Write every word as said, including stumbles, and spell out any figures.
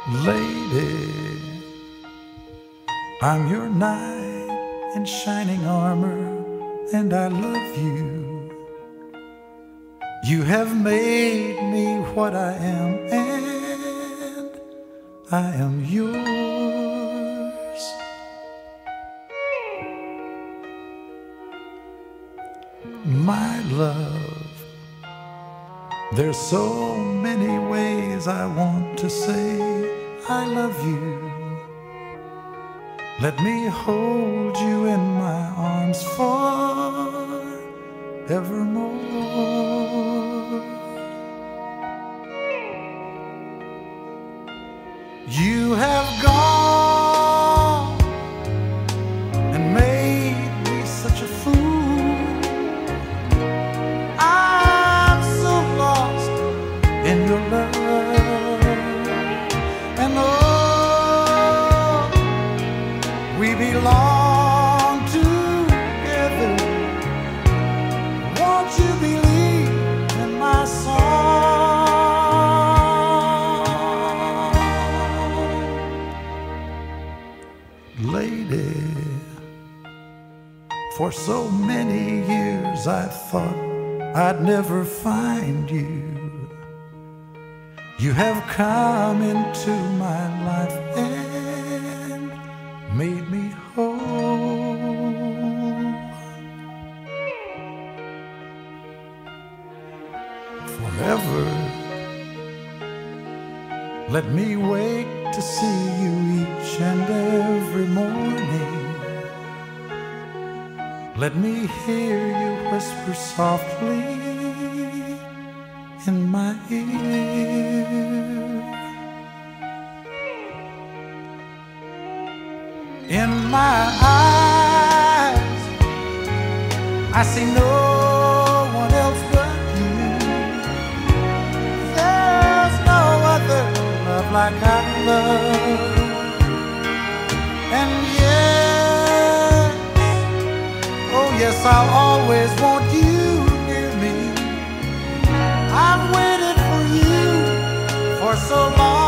Lady, I'm your knight in shining armor, and I love you. You have made me what I am, and I am yours. My love, there's so many ways I want to say I love you. Let me hold you in my arms forevermore. You have gone and made me such a fool. I'm so lost in your love. And oh, we belong together. Won't you believe in my song? Lady, for so many years I thought I'd never find you. You have come into my life and made me whole. Forever, let me wake to see you each and every morning. Let me hear you whisper softly in my ear. In my eyes, I see no one else but you. There's no other love like I love. And yes, oh yes, I'll always want you near me. I've waited for you for so long.